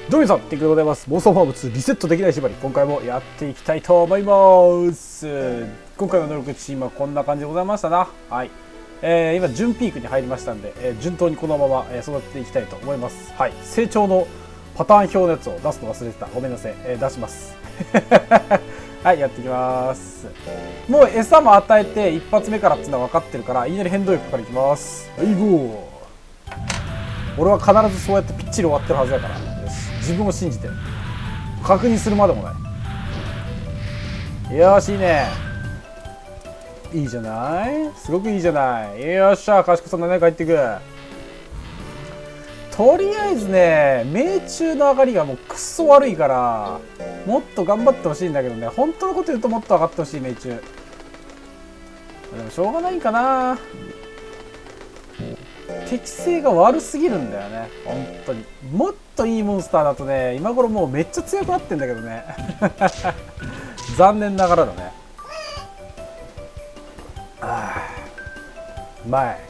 どうも皆さん、テクでございます。妄想ファーム2リセットできない縛り、今回もやっていきたいと思います。今回の能力値、今こんな感じでございましたな。はい。今、準ピークに入りましたんで、順当にこのまま、育てていきたいと思います。はい。成長のパターン表のやつを出すの忘れてた。ごめんなさい。出します。はい、やっていきます。もう餌も与えて、一発目からっていうのは分かってるから、いきなり変動力からいきます。はい、ゴー。俺は必ずそうやってぴっちり終わってるはずだから。自分を信じて確認するまでもない。よーし、いいね。いいじゃない、すごくいいじゃない。よっしゃ、賢さ7回っていく。とりあえずね、命中の上がりがもうクソ悪いからもっと頑張ってほしいんだけどね。本当のこと言うともっと上がってほしい。命中でもしょうがないかな。適性が悪すぎるんだよね。本当にもっといいモンスターだとね、今頃もうめっちゃ強くなってんだけどね。残念ながらだね。前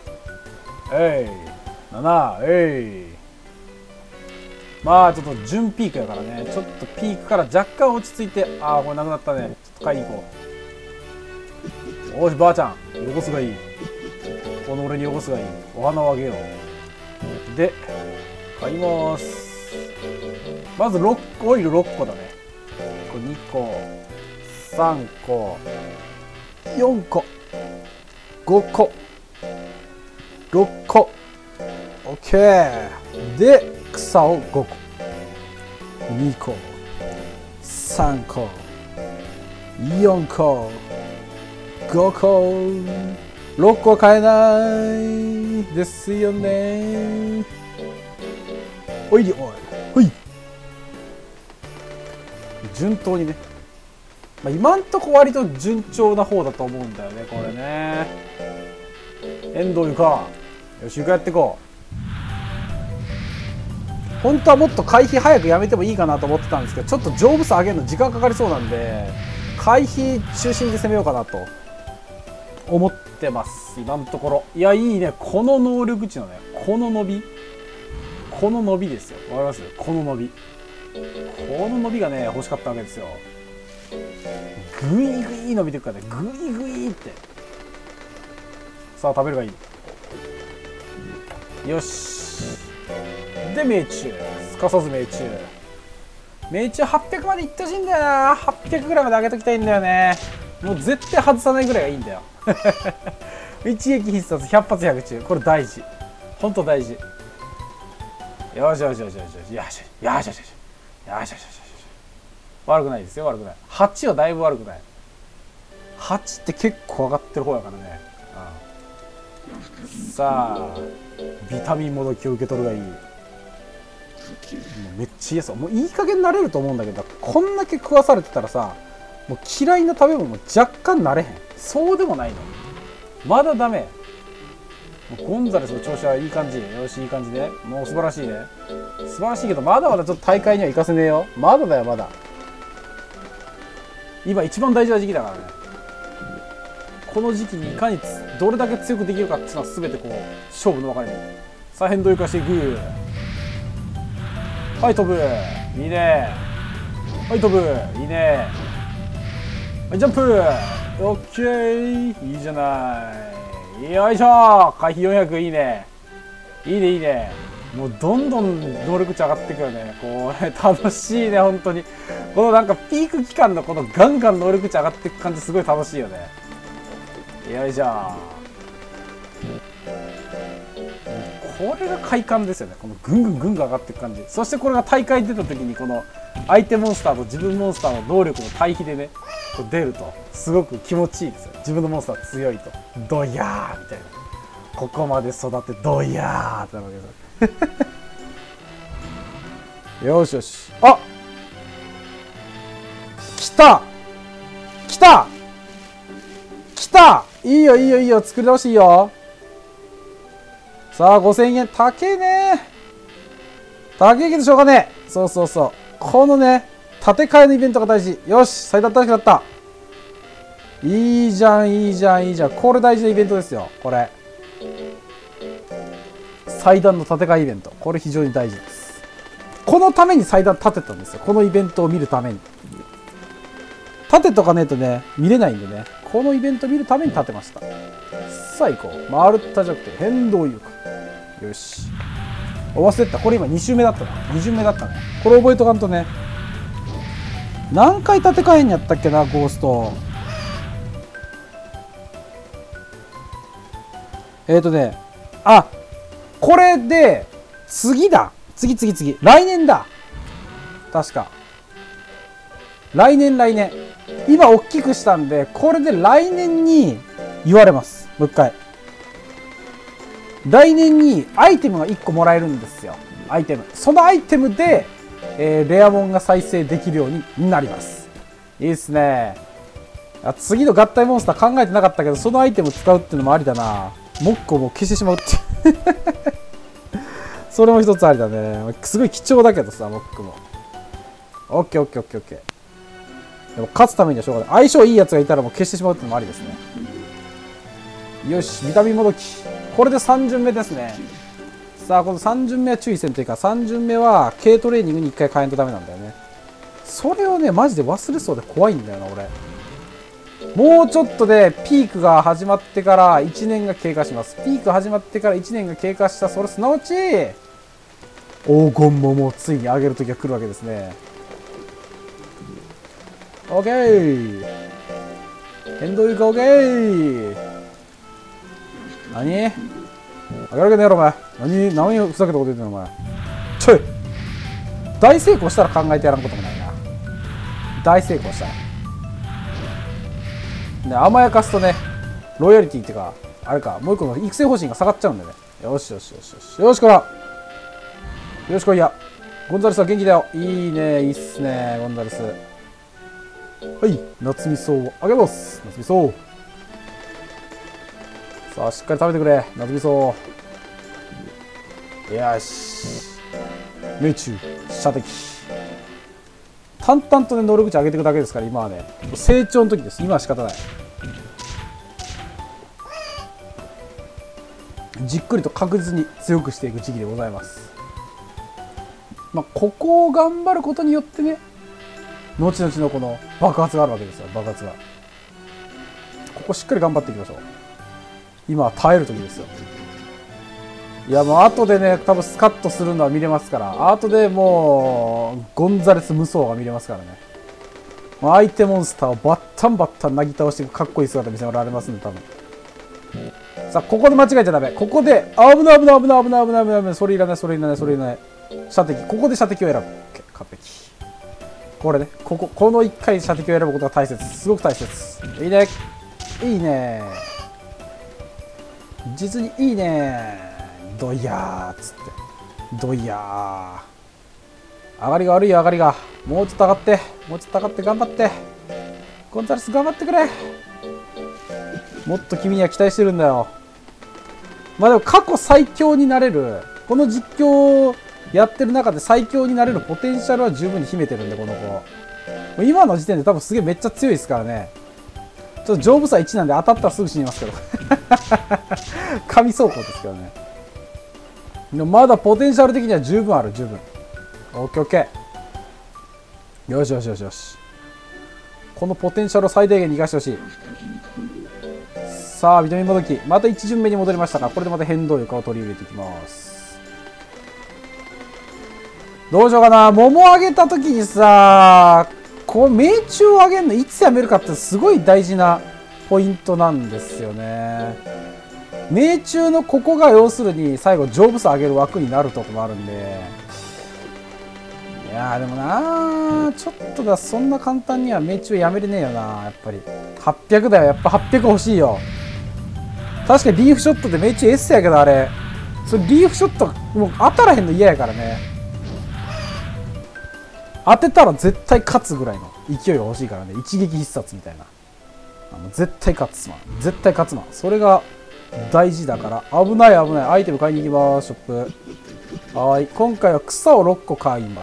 7まあちょっと準ピークやからね。ちょっとピークから若干落ち着いて、これなくなったね。ちょっと買いに行こう。おし、ばあちゃん汚すがいい。この俺に汚すがいい。お花をあげよう。で買います。まずオイル6個だね。これ2個3個4個5個6個 OK で草を5個2個3個4個5個6個買えないですよね。おいりおいほい。順当にね、今んとこ割と順調な方だと思うんだよね、これね。遠藤ゆか、よし、ゆかやっていこう。本当はもっと回避早くやめてもいいかなと思ってたんですけど、ちょっと丈夫さ上げるの時間かかりそうなんで、回避中心で攻めようかなと思ってます、今のところ。いや、いいね、この能力値のね、この伸びですよ。わかります？この伸び、この伸びがね欲しかったわけですよ。グイグイ伸びていくからね、グイグイって。さあ食べるがいい。よし、で命中、すかさず命中800までいってほしいんだよな。800ぐらいまで上げときたいんだよね。もう絶対外さないぐらいがいいんだよ。一撃必殺100発100中、これ大事、ほんと大事。よしよしよしよしよしよしよしよしよしよしよしよし。悪くないですよ、悪くない。8はだいぶ悪くない。8って結構上がってる方やからね。さあビタミンもどきを受け取るがいい。もうめっちゃいいやつ。もういい加減慣れると思うんだけど、こんだけ食わされてたらさ、もう嫌いな食べ物も若干慣れへん。そうでもないの、まだダメ。ゴンザレスの調子はいい感じ。よし、いい感じで、もう素晴らしいね。素晴らしいけど、まだまだちょっと大会には行かせねえよ。まだだよ、まだ。今一番大事な時期だからね。この時期にいかにどれだけ強くできるかっていうのは全てこう勝負の分かれ目。さあ変動生かしていく。はい、飛ぶ、いいね。はい、飛ぶ、いいね。はい、ジャンプ、オッケー、いいじゃない。よいしょ、回避400、いいね。いいね、いいね。もうどんどん能力値上がっていくよね。これ楽しいね、本当に。このなんかピーク期間のこのガンガン能力値上がっていく感じ、すごい楽しいよね。よいしょ。これが快感ですよね。このぐんぐんぐんぐん上がっていく感じ。そしてこれが大会出た時にこの相手モンスターと自分モンスターの能力の対比でね出るとすごく気持ちいいですよ。自分のモンスター強いとドヤーみたいな、ここまで育ってドヤーってなるわけですよ。よしよし、あ、来た来た来た、いいよいいよいいよ、作り直していいよ。さあ5000円、高えね、高えけどしょうがねえ。そうそうそう、このね建て替えのイベントが大事。よし、最大新しくなった。いいじゃんいいじゃんいいじゃん、これ大事なイベントですよ。これ祭壇の建て替えイベント、これ非常に大事です。 このために祭壇立てたんですよ。このイベントを見るために。立てとかねえとね、見れないんでね。このイベント見るために立てました。さあ行こう。マルタじゃなくて変動遊か。よし。忘れてた。これ今2周目だったな。2巡目だったね。これ覚えとかんとね。何回立て替えんやったっけな、ゴースト。あ、これで、次だ。次。来年だ。確か。来年。今大きくしたんで、これで来年に言われます。もう一回。来年にアイテムが1個もらえるんですよ。アイテム。そのアイテムで、レアモンが再生できるようになります。いいっすね。次の合体モンスター考えてなかったけど、そのアイテム使うっていうのもありだな。モックをもう消してしまうっていう。それも一つありだね。すごい貴重だけどさ、モックも。オッケー。でも勝つためにはしょうがない。相性いいやつがいたらもう消してしまうっていうのもありですね。よし、ビタミンもどき。これで3巡目ですね。さあ、この3巡目は注意せんというか、3巡目は軽トレーニングに1回変えんとダメなんだよね。それをね、マジで忘れそうで怖いんだよな、俺。もうちょっとでピークが始まってから1年が経過します。ピーク始まってから1年が経過した、それすなわち、黄金ももうついに上げる時が来るわけですね。オッケー。変動床オッケー。何上げるわけねえやろ、お前。何ふざけたこと言ってんの、お前。ちょい。大成功したら考えてやらんこともないな。大成功したら。ね、甘やかすとね、ロイヤリティっていうか、あれか、もう一個の育成方針が下がっちゃうんだよね。よし。よし、こら。よし、こいや。ゴンザレスは元気だよ。いいね、いいっすね、ゴンザレス。はい、夏味噌をあげます。夏味噌。さあ、しっかり食べてくれ。夏味噌。よし。命中、射的。淡々とね、能力値上げていくだけですから、今はね。成長の時です。今は仕方ない。じっくりと確実に強くしていく時期でございます。まあ、ここを頑張ることによってね、後々のこの爆発があるわけですよ、爆発が。ここしっかり頑張っていきましょう。今は耐える時ですよ。いや、もう後でね、多分スカッとするのは見れますから、後でもう、ゴンザレス無双が見れますからね。相手モンスターをバッタンなぎ倒していくかっこいい姿見せられますんで、多分。さあ、ここで間違えちゃダメ。ここで、危ない。それいらない。射的。ここで射的を選ぶ。OK、完璧。これね、この1回射的を選ぶことが大切。すごく大切。いいね。いいね。実にいいね。ドイヤーっつって。ドイヤー。上がりが悪いよ、上がりが。もうちょっと上がって。頑張って。ゴンザレス頑張ってくれ。もっと君には期待してるんだよ。まあでも過去最強になれる。この実況やってる中で最強になれるポテンシャルは十分に秘めてるんで、この子。今の時点で多分すげえめっちゃ強いですからね。ちょっと丈夫さ1なんで当たったらすぐ死にますけど。神走行ですけどね。でもまだポテンシャル的には十分ある、十分。オッケーオッケー。よし。このポテンシャルを最大限に生かしてほしい。さあ、ビタミンもどき。また1巡目に戻りましたが、これでまた変動床を取り入れていきます。どうしようかな。桃あげた時にさ、こう命中を上げるのいつやめるかってすごい大事なポイントなんですよね。命中のここが要するに最後丈夫さ上げる枠になるとこもあるんで。いやーでもなー、ちょっとだ、そんな簡単には命中やめれねえよな、やっぱり。800だよ、やっぱ800欲しいよ。確かにリーフショットで命中 S やけど、あれ。それリーフショット、もう当たらへんの嫌やからね。当てたら絶対勝つぐらいの勢いが欲しいからね。一撃必殺みたいな。絶対勝つまん。それが大事だから。危ない。アイテム買いに行きます、ショップ。はい。今回は草を6個買います。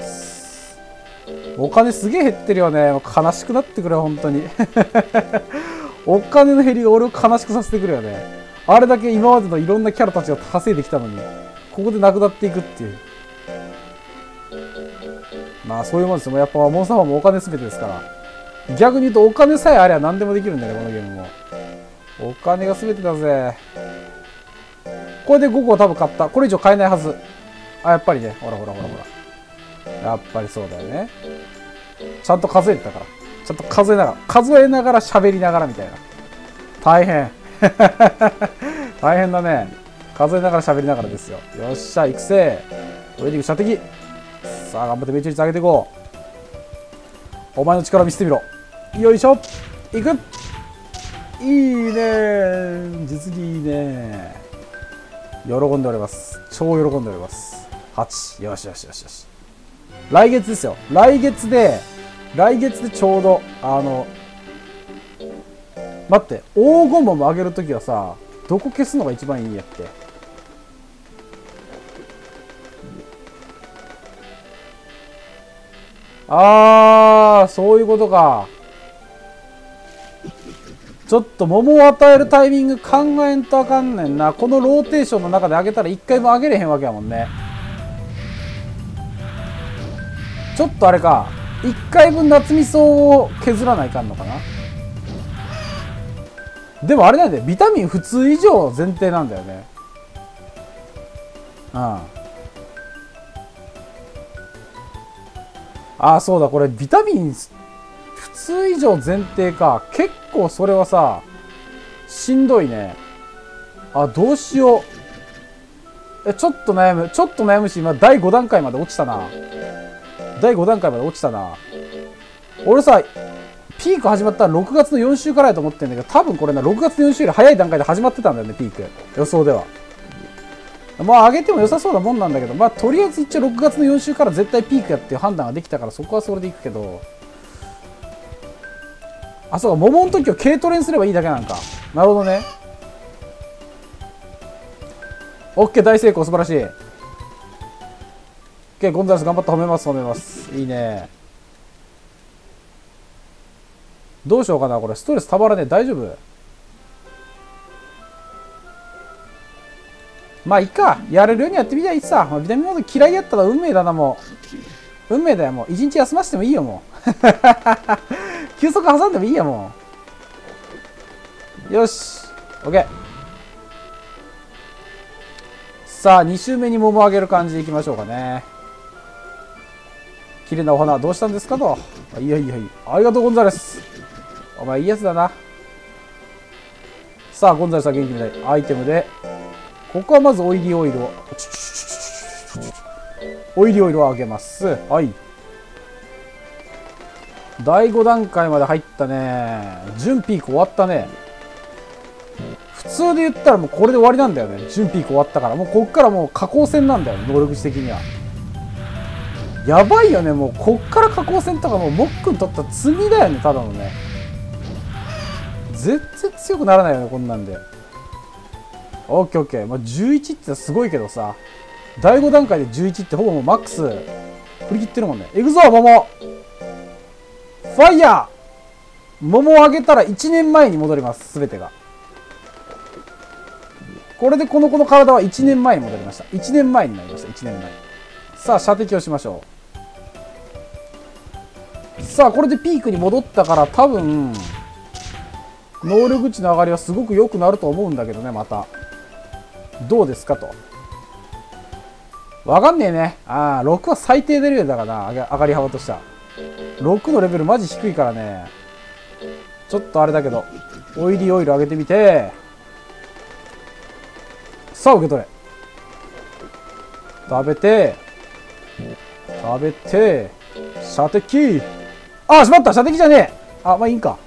お金すげえ減ってるよね。悲しくなってくるよ、本当に。お金の減りが俺を悲しくさせてくるよね。あれだけ今までのいろんなキャラたちが稼いできたのに、ここでなくなっていくっていう。 まあそういうもんですよ。もうやっぱモンスターファーもお金全てですから。逆に言うとお金さえあれば何でもできるんだよね、このゲームも。お金が全てだぜ。これで5個多分買った。これ以上買えないはず。あ、やっぱりね。ほらほらほらほら。やっぱりそうだよね。ちゃんと数えてたから。ちゃんと数えながら喋りながらみたいな。大変。大変だね。数えながら喋りながらですよ。よっしゃ、育成。ウェディング射的。さあ、頑張って命中率上げていこう。お前の力見せてみろ。よいしょ。いく。いいね。実にいいね。喜んでおります。超喜んでおります。8。よしよしよしよし。来月ですよ。来月でちょうど、待って、黄金桃上げるときはさ、どこ消すのが一番いいんやっけ？そういうことか。ちょっと桃を与えるタイミング考えんとあかんねんな。このローテーションの中で上げたら1回も上げれへんわけやもんね。ちょっとあれか。1回分夏味噌を削らないかんのかな。でもあれなんだよ。ビタミン普通以上前提なんだよね。うん。そうだ。これビタミン普通以上前提か。結構それはさ、しんどいね。どうしよう。ちょっと悩むし、今第5段階まで落ちたな。俺さ、ピーク始まったの6月の4週からやと思ってんだけど、多分これな、6月の4週より早い段階で始まってたんだよね、ピーク。予想では。まあ、上げても良さそうなもんなんだけど、まあ、とりあえず一応6月の4週から絶対ピークやっていう判断ができたから、そこはそれでいくけど、そうか、桃の時は軽トレにすればいいだけなんか。なるほどね。オッケー、大成功、素晴らしい。オッケー、ゴンザレス頑張って褒めます。いいね。どうしようかな、これ。ストレスたまらねえ。大丈夫？まあ、いいか。やれるようにやってみたらいいさ。ビタミンモード嫌いやったら運命だな、もう。運命だよ、もう。一日休ませてもいいよ、もう。休息挟んでもいいや、もう。よし。オッケー。さあ、2周目に桃をあげる感じでいきましょうかね。綺麗なお花、どうしたんですかと。いや。ありがとう、ゴンザレス。お前、いいやつだな。さあ、ゴンザレスは元気みたい。アイテムで。ここはまずオイリーオイルを。あげます。はい。第5段階まで入ったね。準ピーク終わったね。普通で言ったらもうこれで終わりなんだよね。準ピーク終わったから。もうこっからもう下降線なんだよね。能力値的には。やばいよね。もうこっから下降線とかもうモックにとったら積みだよね。ただのね。全然強くならないよね。こんなんで。オッケーオッケー。まあ、11ってすごいけどさ。第5段階で11ってほぼもうマックス振り切ってるもんね。いくぞ、桃。ファイヤー。桃をあげたら1年前に戻ります。すべてが。これでこの子の体は1年前に戻りました。1年前になりました。1年前。さあ、射的をしましょう。さあ、これでピークに戻ったから多分、能力値の上がりはすごく良くなると思うんだけどね、また。どうですかと。わかんねえね。6は最低レベルだからな、上がり幅としては。6のレベルマジ低いからね。ちょっとあれだけど、オイリーオイル上げてみて、さあ受け取れ。食べて、射的。しまった、射的じゃねえ。まあいいんか。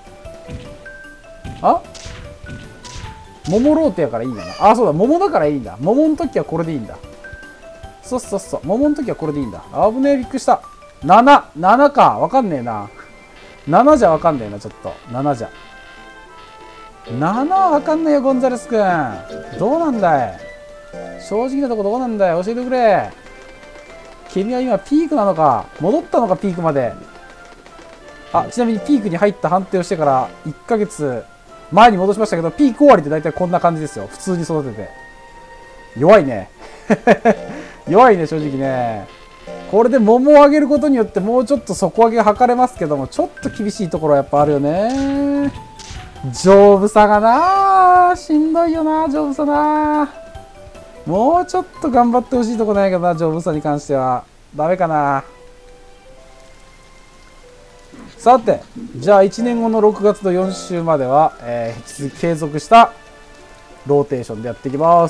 桃ローテやからいいんだな。そうだ、桃だからいいんだ。桃の時はこれでいいんだ。そう。桃の時はこれでいいんだ。危ねえ、びっくりした。7か。わかんねえな。7じゃわかんねえな、ちょっと。7じゃ。7はわかんないよ、ゴンザレス君。どうなんだい？正直なとこどうなんだい？教えてくれ。君は今ピークなのか？戻ったのか、ピークまで。ちなみにピークに入った判定をしてから1ヶ月前に戻しましたけど、ピーク終わりって大体こんな感じですよ。普通に育てて。弱いね。弱いね、正直ね。 これで桃をあげることによってもうちょっと底上げが図れますけども、ちょっと厳しいところはやっぱあるよね。丈夫さがな、しんどいよな、丈夫さな。もうちょっと頑張ってほしいとこないけどな、丈夫さに関しては。ダメかな。さて、じゃあ1年後の6月の4週までは、継続したローテーションでやっていきます。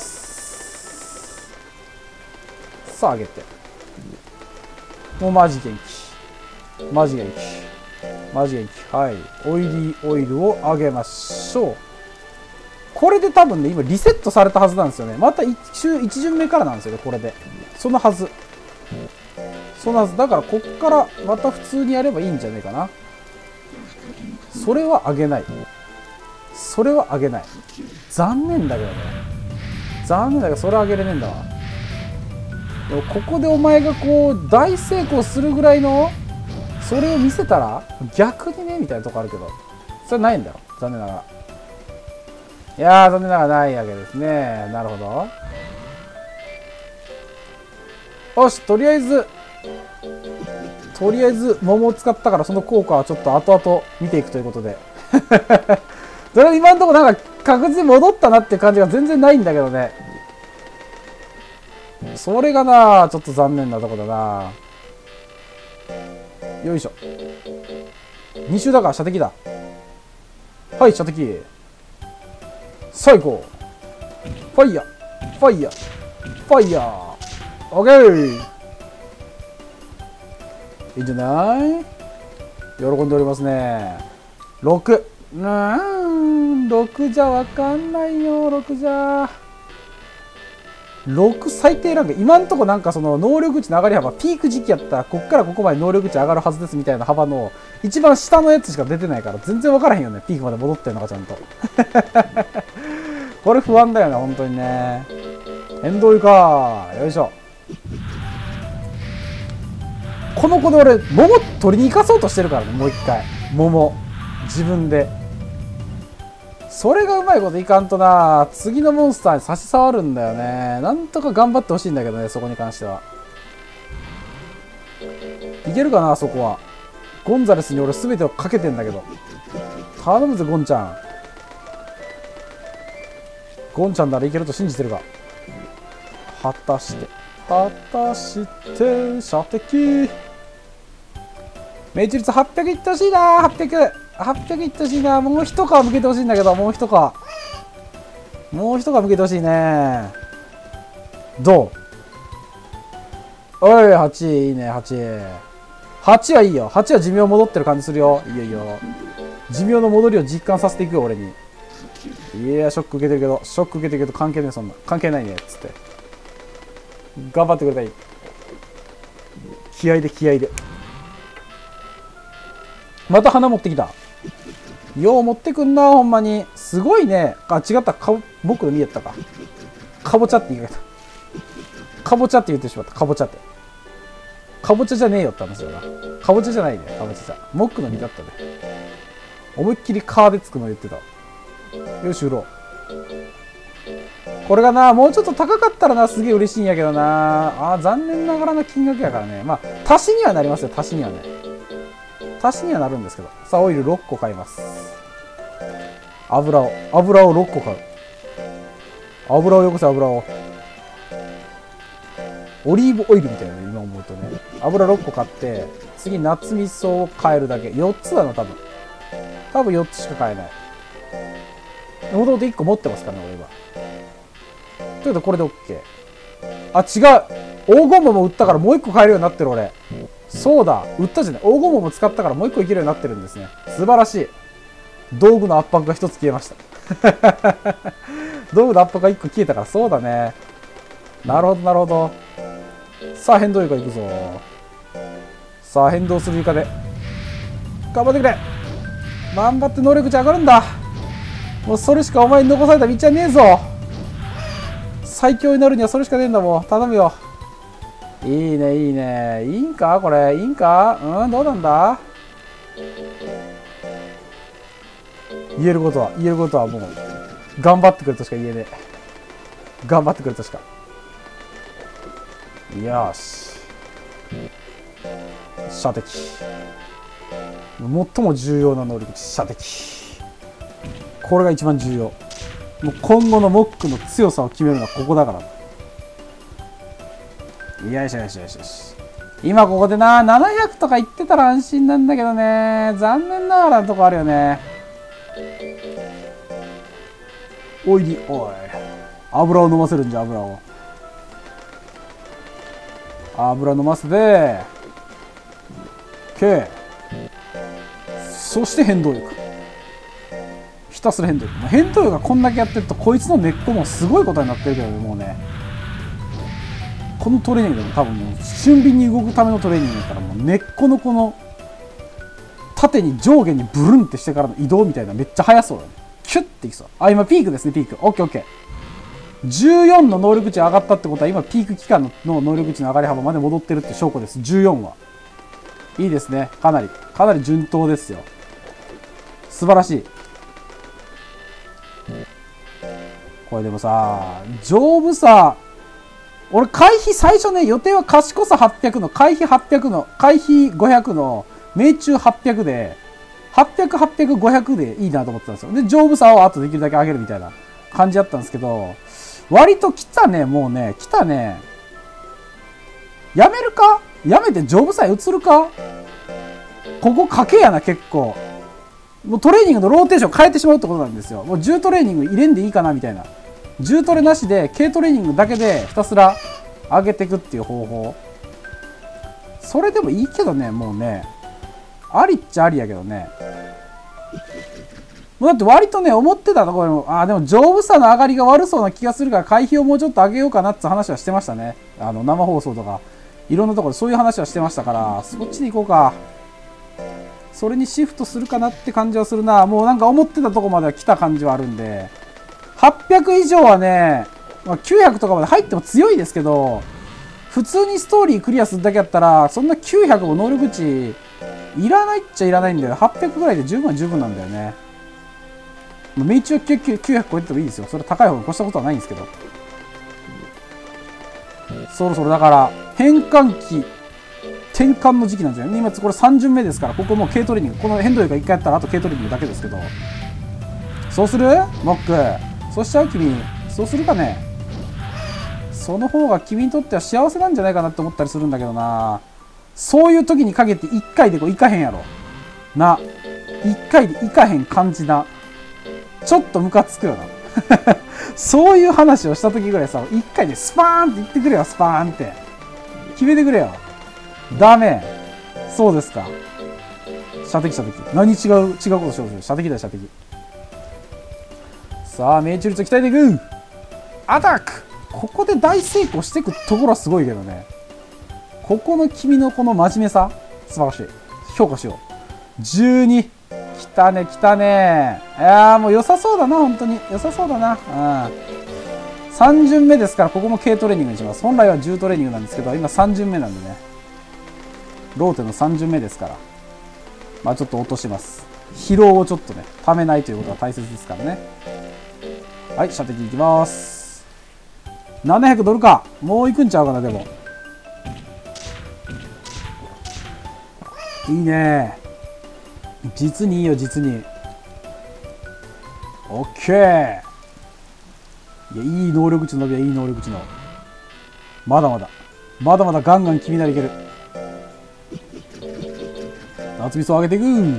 さあ、上げて。もうマジ元気。マジ元気。マジ元気。はい。オイリーオイルを上げましょう。これで多分ね、今リセットされたはずなんですよね。また1巡目からなんですよね、これで。そのはず。そのはず。だから、こっからまた普通にやればいいんじゃないかな。それは上げない。それは上げない。残念だけどね。残念だけど、それは上げれねえんだわ。でもここでお前がこう大成功するぐらいのそれを見せたら逆にねみたいなとこあるけど、それないんだよ、残念ながら。いやー、残念ながらないわけですね。なるほど。よし、とりあえず桃を使ったから、その効果はちょっと後々見ていくということでそれ今のところなんか確実に戻ったなっていう感じが全然ないんだけどね。それがな、ちょっと残念なとこだな。よいしょ。2周だから射的だ。はい、射的。最高。ファイヤー。ファイヤー。ファイヤー。オッケー。いいんじゃない？喜んでおりますね。6。6じゃわかんないよ、6じゃ。6最低ランク。今んとこなんかその能力値の上がり幅、ピーク時期やったらこっからここまで能力値上がるはずですみたいな幅の一番下のやつしか出てないから全然分からへんよね。ピークまで戻ってるのかちゃんとこれ不安だよね、本当にね。変動油か。よいしょ。この子で俺桃取りに行かそうとしてるからね、もう一回桃自分で。それがうまいこといかんとな、次のモンスターに差し障るんだよね。なんとか頑張ってほしいんだけどね、そこに関しては。いけるかな、そこは。ゴンザレスに俺全てをかけてんだけど。頼むぜ、ゴンちゃん。ゴンちゃんならいけると信じてるが。果たして、射的。命中率800いってほしいな、800。800いってほしいな。もう一皮向けてほしいんだけど、もう一皮向けてほしいね。どう？おい、8いいね、8。8はいいよ。8は寿命戻ってる感じするよ。いいよいいよ。寿命の戻りを実感させていくよ、俺に。いや、ショック受けてるけど、関係ねえ、そんな。関係ないね、つって。頑張ってくれたい。気合で。また花持ってきた。よう持ってくんな、ほんまに。すごいね。あ、違った。僕の見やったか。かぼちゃって言い方。かぼちゃって言ってしまった。かぼちゃって。かぼちゃじゃねえよって話だな。かぼちゃじゃないね。かぼちゃじゃ。モックの実だったね。思いっきりカーでつくの言ってた。よし、売ろう。これがな、もうちょっと高かったらな、すげえ嬉しいんやけどな。残念ながらの金額やからね。まあ、足しにはなりますよ。足しにはね。足しにはなるんですけど。さあ、オイル6個買います。油を6個買う。油をよこせ、油を。オリーブオイルみたいなね、今思うとね。油6個買って、次、夏味噌を買えるだけ。4つだな、多分4つしか買えない。もともと1個持ってますからね、俺は。ということで、これで OK。違う。黄金桃売ったからもう1個買えるようになってる、俺。そうだ。売ったじゃない。黄金桃使ったからもう1個いけるようになってるんですね。素晴らしい。道具の圧迫が1つ消えました。道具の圧迫が1個消えたから、そうだね。なるほど、なるほど。さあ、変動床行くぞ。さあ、変動する床で。頑張ってくれ。頑張って能力値上がるんだ。もうそれしかお前に残された道はねえぞ。最強になるにはそれしかねえんだもん。頼むよ。いいね、いいね。いいんかこれ。いいんかどうなんだ。言えることはもう、頑張ってくれとしか言えねえ。頑張ってくれとしか。よし。 射的。最も重要な能力値、射的。これが一番重要。もう今後のモックの強さを決めるのはここだから。よいしょよしよしよし。今ここでな、700とか言ってたら安心なんだけどね。残念ながらのとこあるよね。おいで、おい。油を飲ませるんじゃ、油を。油飲ませて。OK。そして変動力。ひたすら変動力。変動力がこんだけやってると、こいつの根っこもすごいことになってるけどね、もうね。このトレーニングでも多分もう俊敏に動くためのトレーニングだから、もう根っこのこの縦に上下にブルンってしてからの移動みたいなめっちゃ速そうだね。キュッていきそう。あ、今ピークですね、ピーク。オッケーオッケー。14の能力値上がったってことは今ピーク期間の能力値の上がり幅まで戻ってるって証拠です。14は。いいですね。かなり順当ですよ。素晴らしい。これでもさ、丈夫さ、俺回避最初ね、予定は賢さ800の、回避800の、回避500の、命中800で、800、800、500でいいなと思ってたんですよ。で、丈夫さをあとできるだけ上げるみたいな感じだったんですけど、割と来たね、もうね、来たね。やめるか？やめて丈夫さへ移るか？ここ賭けやな、結構。もうトレーニングのローテーション変えてしまうってことなんですよ。もう10トレーニング入れんでいいかなみたいな。10トレなしで軽トレーニングだけでひたすら上げていくっていう方法。それでもいいけどね、もうね。ありっちゃありやけどね。もうだって割とね、思ってたところも、でも丈夫さの上がりが悪そうな気がするから回避をもうちょっと上げようかなって話はしてましたね。生放送とか、いろんなところでそういう話はしてましたから、そっちに行こうか。それにシフトするかなって感じはするな。もうなんか思ってたとこまでは来た感じはあるんで。800以上はね、900とかまで入っても強いですけど、普通にストーリークリアするだけやったら、そんな900も能力値いらないっちゃいらないんだよ。800ぐらいで十分は十分なんだよね。命中900超えててもいいですよ。それ高い方に越したことはないんですけど。そろそろだから、変換期、転換の時期なんですよね。今これ3巡目ですから、ここもう軽トレーニング。この変動力が1回やったらあと軽トレーニングだけですけど。そうする？モック。そうしちゃう君。そうするかね。その方が君にとっては幸せなんじゃないかなって思ったりするんだけどな。そういう時に限って1回でこういかへんやろ。な。1回でいかへん感じな。ちょっとムカつくよな。そういう話をした時ぐらいさ、1回でスパーンって言ってくれよ、スパーンって。決めてくれよ。ダメ。そうですか。射的射的。何違うことしようとする。射的だ、射的。さあ、命中率を鍛えていく。アタック。ここで大成功していくところはすごいけどね。ここの君のこの真面目さ、素晴らしい。評価しよう。12。来たね、来たね。いやーもう良さそうだな、本当に。良さそうだな。3巡目ですから、ここも軽トレーニングにします。本来は10トレーニングなんですけど、今3巡目なんでね。ローテの3巡目ですから。まあちょっと落とします。疲労をちょっとね、ためないということが大切ですからね。はい、射的いきます。700ドルか。もう行くんちゃうかな、でも。いいね。実にいいよ、実に。オッケー。いや、いい能力値の伸びはいい能力値の。まだまだ。まだまだガンガン君ならいける。夏味噌を上げていく。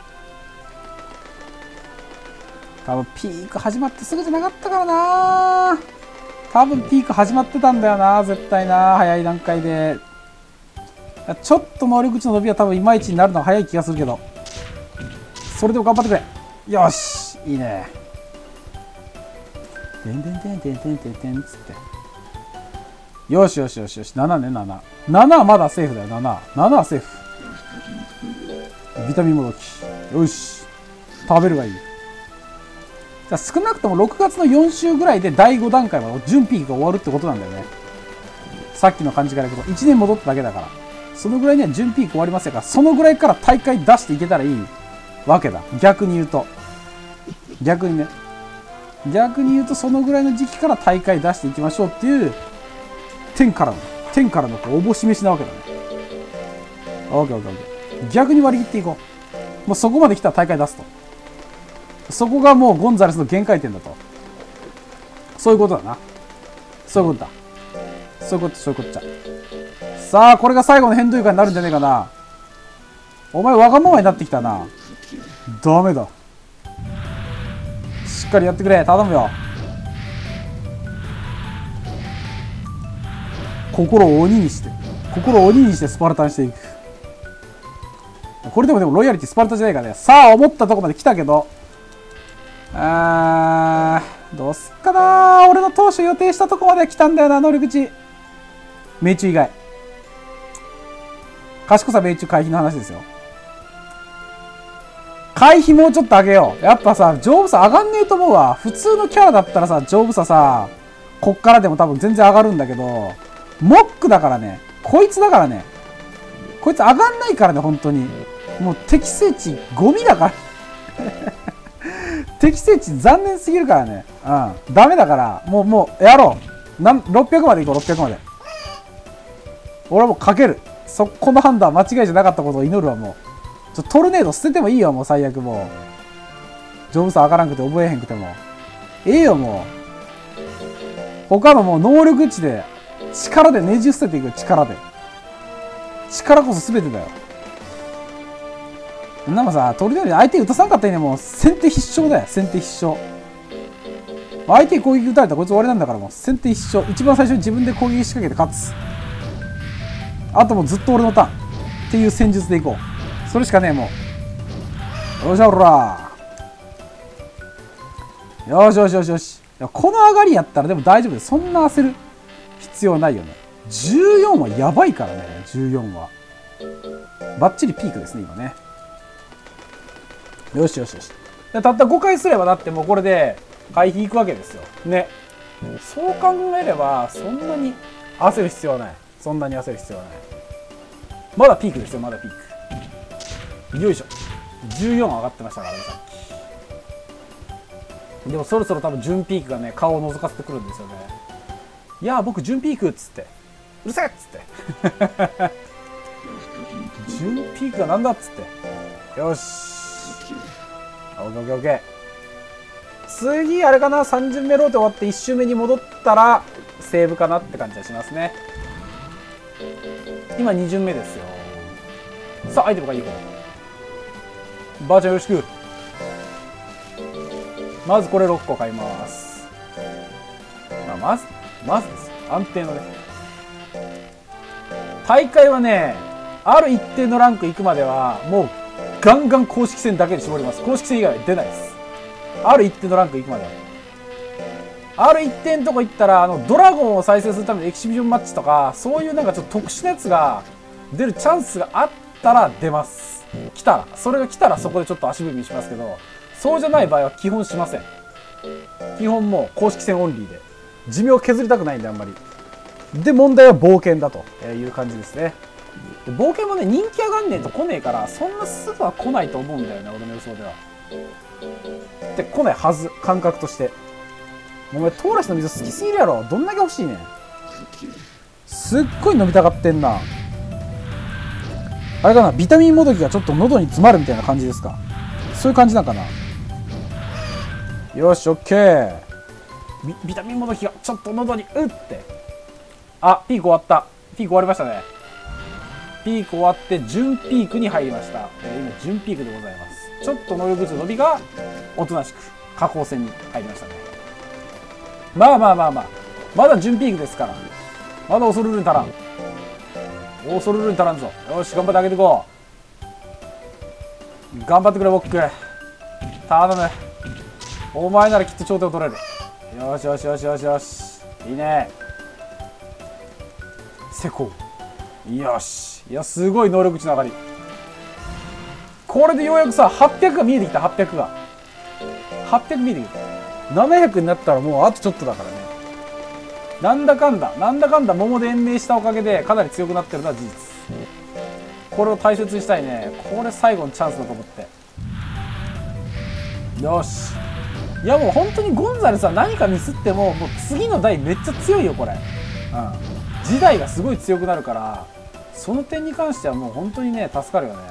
多分ピーク始まってすぐじゃなかったからな。多分ピーク始まってたんだよな、絶対な。早い段階で。ちょっと能力値の伸びは多分いまいちになるのが早い気がするけど。それでも頑張ってくれ。よし、いいね。てんてんてんてんてんてんてんつって。よしよしよしよし。7ね、7。7はまだセーフだよ、7。7はセーフ。ビタミンもどき。よし。食べるがいい。じゃあ少なくとも6月の4週ぐらいで第5段階まで準ピークが終わるってことなんだよね。さっきの感じからいくと。1年戻っただけだから。そのぐらいには準ピーク終わりますから、そのぐらいから大会出していけたらいいわけだ。逆に言うと。逆にね。逆に言うと、そのぐらいの時期から大会出していきましょうっていう、天からのこうおぼし飯なわけだね。 オッケーオッケーオッケー。逆に割り切っていこう。もうそこまで来たら大会出すと。そこがもうゴンザレスの限界点だと。そういうことだな。そういうことだ。そういうこと、そういうことじゃ。さあ、これが最後の変動床になるんじゃねえかな。お前わがままになってきたな。ダメだ。しっかりやってくれ。頼むよ。心を鬼にして。心を鬼にしてスパルタにしていく。これでもロイヤリティスパルタじゃないからね。さあ、思ったとこまで来たけど。どうすっかな。俺の当初予定したとこまで来たんだよな、能力値。命中以外。賢さ命中回避の話ですよ。回避もうちょっと上げよう。やっぱさ、丈夫さ上がんねえと思うわ。普通のキャラだったらさ、丈夫ささ、こっからでも多分全然上がるんだけど、モックだからね。こいつだからね。こいつ上がんないからね、本当に。もう適正値ゴミだから。適正値残念すぎるからね。うん。ダメだから、もう、やろう。600までいこう、600まで。俺はもうかける。この判断は間違いじゃなかったことを祈るわ、もう。トルネード捨ててもいいよ、もう最悪もう。丈夫さ上がらんくて覚えへんくても。ええよ、もう。他のもう能力値で、力でねじ伏せていくよ、力で。力こそ全てだよ。なんかさ、トルネードに相手打たさんかったらいいね、もう先手必勝だよ、先手必勝。相手に攻撃打たれたらこいつ終わりなんだから、もう先手必勝。一番最初に自分で攻撃仕掛けて勝つ。あともうずっと俺のターンっていう戦術でいこう。それしかねえ、もう。よっしゃ、おらー。よしよしよしよし。いや、この上がりやったらでも大丈夫です。そんな焦る必要ないよね。14はやばいからね、14は。バッチリピークですね、今ね。よしよしよし。たった5回すればだってもうこれで回避いくわけですよ。ね。そう考えれば、そんなに焦る必要はない。そんなに焦る必要はない。まだピークですよ、まだピーク。よいしょ。14上がってましたからね、さっき。でもそろそろ多分準ピークがね、顔を覗かせてくるんですよね。いやー、僕準ピークっつって。うるせえっつって。準ピークがなんだっつって。よし。オッケーオッケーオッケー。次、あれかな、3巡目ローテ終わって1周目に戻ったら、セーブかなって感じがしますね。今2巡目ですよ。さあ、アイテムがいい方。ばあちゃんよろしく。まずこれ6個買います。まずですよ。安定のね。大会はね、ある一定のランク行くまでは、もう、ガンガン公式戦だけで絞ります。公式戦以外は出ないです。ある一定のランク行くまでは。ある一定のとこ行ったら、ドラゴンを再生するためのエキシビションマッチとか、そういうなんかちょっと特殊なやつが出るチャンスがあったら出ます。来たら。それが来たらそこでちょっと足踏みしますけど、そうじゃない場合は基本しません。基本もう公式戦オンリーで。寿命削りたくないんであんまり。で、問題は冒険だという感じですね。で冒険もね、人気上がんねえと来ねえから、そんなすぐは来ないと思うんだよね、俺の予想では。で、来ないはず、感覚として。お前、トーラスの水好きすぎるやろ。どんだけ欲しいねん。すっごい飲みたがってんな。あれかな、ビタミンもどきがちょっと喉に詰まるみたいな感じですか。そういう感じなんかな。よし、オッケー。ビタミンもどきがちょっと喉にうって。あ、ピーク終わった。ピーク終わりましたね。ピーク終わって準ピークに入りました。今、準ピークでございます。ちょっと能力値の伸びがおとなしく下降線に入りましたね。まだ準ピークですから。まだ恐るるに足らん。恐るるに足らんぞ。よし、頑張ってあげていこう。頑張ってくれ、ボック。頼む。お前ならきっと頂点を取れる。よしよしよしよしよし。いいね。成功。よし。いや、すごい能力値の上がり。これでようやくさ、800が見えてきた、800が。800見えてきた。700になったらもうあとちょっとだからね。なんだかんだ桃で延命したおかげでかなり強くなってるのは事実。これを大切にしたいね。これ最後のチャンスだと思って。よし。いやもう本当にゴンザレスは何かミスってもう次の代めっちゃ強いよこれ。時代がすごい強くなるから、 その点に関してはもう本当にね助かるよね。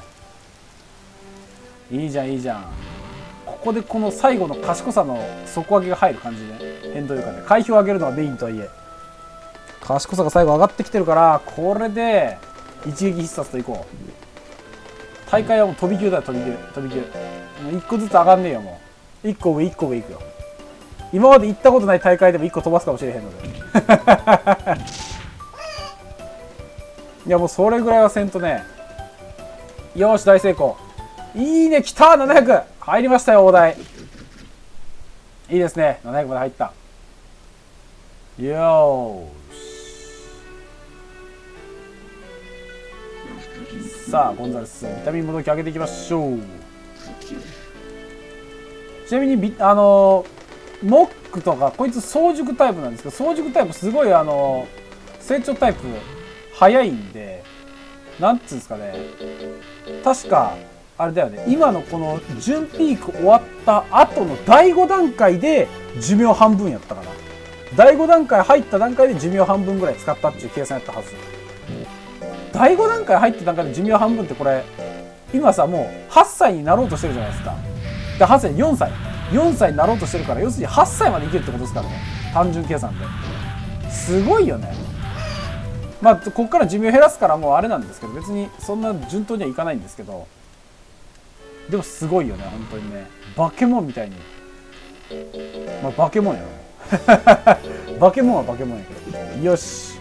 いいじゃんいいじゃん。ここでこの最後の賢さの底上げが入る感じで、ね、変動床で回避を上げるのはメインとはいえ賢さが最後上がってきてるから、これで一撃必殺といこう。大会はもう飛び級だよ、飛び級飛び級。もう1個ずつ上がんねえよ。もう1個上1個上いくよ。今まで行ったことない大会でも1個飛ばすかもしれへんのでいやもうそれぐらいはせんとね。よーし大成功。いいね、きたー。700入りましたよ、大台。いいですね、700まで入った。よーし。さあゴンザレスビタミンもどき上げていきましょう。ちなみにモックとかこいつ早熟タイプなんですけど、早熟タイプすごい成長タイプ早いんで、なんつうんですかね、確かあれだよね、今のこの準ピーク終わった後の第5段階で寿命半分やったかな。第5段階入った段階で寿命半分ぐらい使ったっていう計算やったはず。第5段階入った段階で寿命半分ってこれ今さもう8歳になろうとしてるじゃないですか。で8歳4歳になろうとしてるから、要するに8歳まで生きるってことですからね、単純計算ですごいよね。まあここから寿命減らすからもうあれなんですけど、別にそんな順当にはいかないんですけど、でもすごいよね本当にね。バケモンみたいに、まあバケモンやろバケモンはバケモンやけど、よし。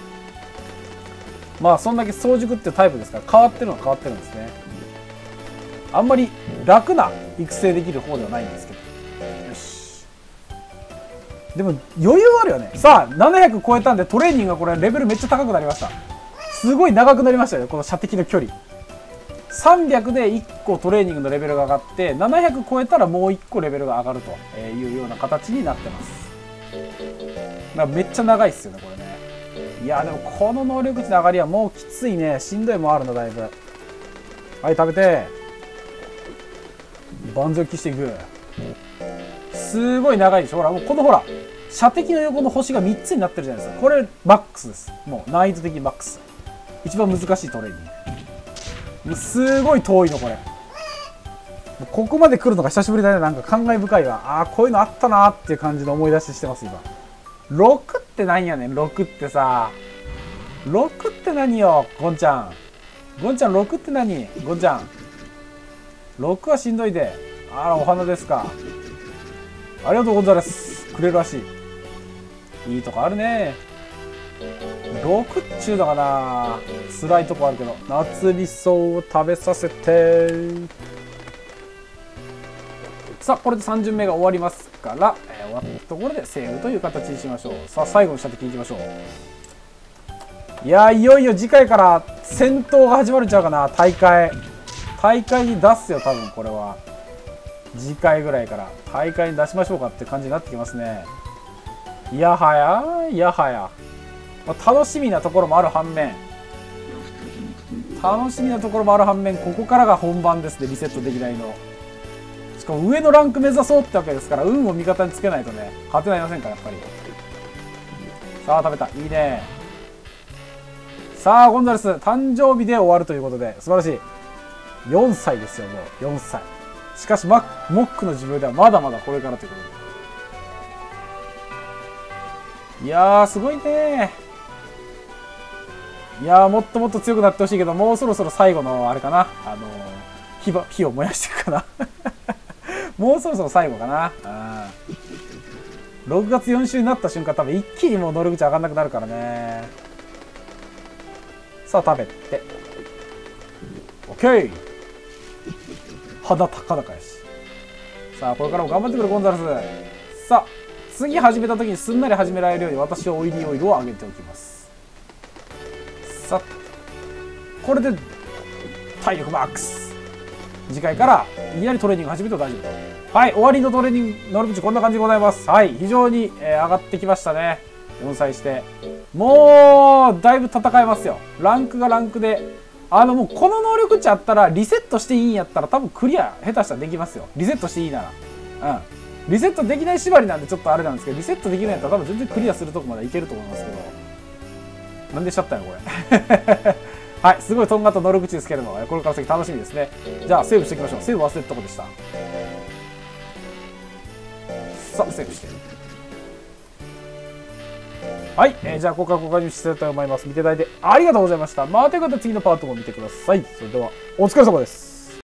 まあそんだけ早熟ってタイプですから変わってるのは変わってるんですね。あんまり楽な育成できる方ではないんですけど、よし。でも余裕あるよね。さあ700超えたんでトレーニングがこれレベルめっちゃ高くなりました。すごい長くなりましたよこの射的の距離。300で1個トレーニングのレベルが上がって700超えたらもう1個レベルが上がるというような形になってます。だからめっちゃ長いっすよねこれね。いやでもこの能力値の上がりはもうきついね。しんどいもんあるのだいぶ。はい食べて万全を期していく。すごい長いでしょ。ほらもうこのほら射的の横の星が3つになってるじゃないですか。これマックスです。もう難易度的にマックス、一番難しいトレーニング。もうすごい遠いのこれ。ここまで来るのが久しぶりだね。なんか感慨深いわ。ああこういうのあったなーっていう感じの思い出ししてます今。6って何やねん。6ってさ、6って何よゴンちゃん。ゴンちゃん6って何。ゴンちゃん6はしんどいで。あらお花ですか。ありがとうございます。くれるらしい。いいとこあるね。6っちゅうのかな、辛いとこあるけど。夏味噌を食べさせて。さあこれで3巡目が終わりますから、終わったところでセーブという形にしましょう。さあ最後の射的いきましょう。いやいよいよ次回から戦闘が始まるんちゃうかな。大会に出すよ多分。これは次回ぐらいから大会に出しましょうかって感じになってきますね。いやはやいやはや、まあ、楽しみなところもある反面ここからが本番ですね。リセットできないの。しかも上のランク目指そうってわけですから、運を味方につけないとね勝てないませんからやっぱり。さあ食べた。いいね。さあゴンザレス誕生日で終わるということで素晴らしい。4歳ですよもう4歳。しかしモックの寿命ではまだまだこれからということで、いやーすごいね。いやーもっともっと強くなってほしいけど、もうそろそろ最後のあれかな、火を燃やしていくかなもうそろそろ最後かな。6月4週になった瞬間多分一気にもう能力値上がんなくなるからね。さあ食べて OK。 肌高々やし。さあこれからも頑張ってくるゴンザレス。さあ次始めた時にすんなり始められるように私はオイリーオイルをあげておきます。さあこれで体力マックス。次回からいきなりトレーニング始めても大丈夫と。はい終わりのトレーニング能力値こんな感じでございます。はい非常に、上がってきましたね。4歳してもうだいぶ戦えますよ。ランクがランクでもうこの能力値あったらリセットしていいんやったら多分クリア下手したらできますよ。リセットしていいなら。リセットできない縛りなんでちょっとあれなんですけど、リセットできないやったら多分全然クリアするとこまでいけると思いますけど。なんでしちゃったよこれはい、すごいとんがった乗り口ですけれども、これから先楽しみですね。じゃあ、セーブしていきましょう。セーブ忘れたとこでした。さあ、セーブして。はい、じゃあ、ここから公開したいと思います。見ていただいてありがとうございました。まあ、ということで次のパートも見てください。それでは、お疲れ様です。